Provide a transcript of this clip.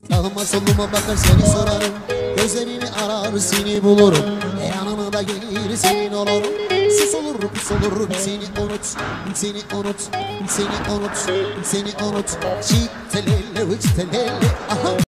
Sağıma soluma bakar seni sorarım, gözlerini arar seni bulurum, yanına da gelir senin olurum. Sus olur pis olur seni unut, seni unut, seni unut, seni unut. Çitelele uçtelele aha.